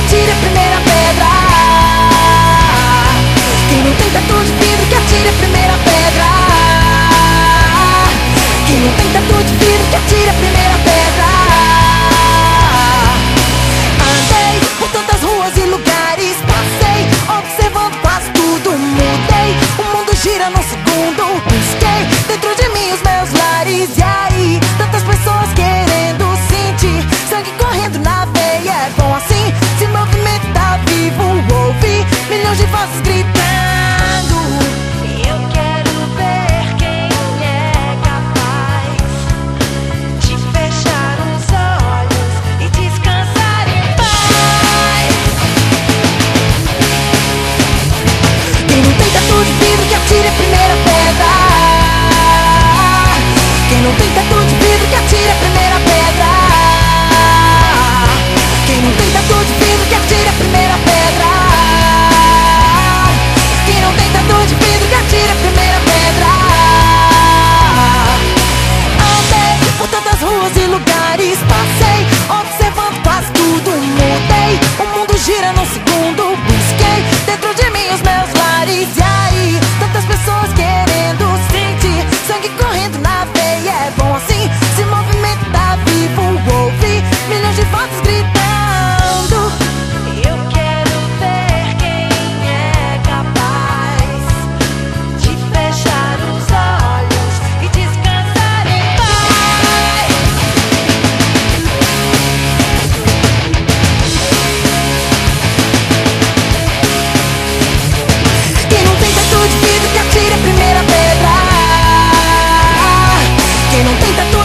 atire a primeira pedra. Quem não tem teto de vidro, que atire a primeira pedra. Quem não tem teto de vidro, que atire a primeira pedra. Andei por tantas ruas e lugares, passei observando quase tudo. Mudei, o mundo gira num segundo. Busquei dentro de mim os meus lares. E aí, tantas pessoas querendo sentir sangue correndo na veia. É bom assim, se movimento tá vivo. Ouvi milhões de vozes gritando. Eu quero ver quem é capaz de fechar os olhos e descansar em paz. Quem não tem teto de vidro, que atire a primeira pedra. Quem não tem teto de vidro, que atire a primeira pedra. Quem não tem teto de vidro, que atire a primeira pedra. Quem não tem teto de vidro, que atire a primeira pedra. Andei por tantas ruas e lugares, passei observando quase tudo. Mudei, o mundo gira num segundo. Busquei dentro de mim os meus lares. E aí, tantas pessoas querendo sentir sangue correndo na veia. É bom assim, se movimento tá vivo. Ouvi milhões de vozes gritando. Eu quero ver quem é capaz de fechar os olhos e descansar em paz. Quem não tem teto de vidro, que atire a primeira pedra. Quem não tem teto